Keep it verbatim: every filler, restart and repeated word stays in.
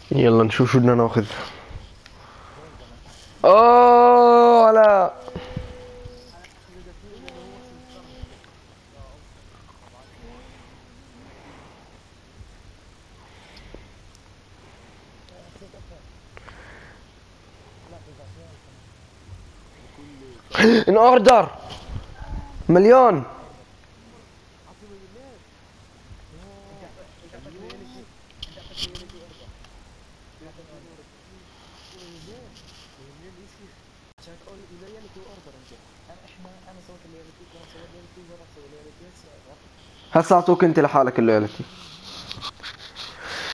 يلا نشوف شو بدنا ناخذ. اوه لا. ان اوردر مليون. هسا اعطوك انت لحالك اللويالتي.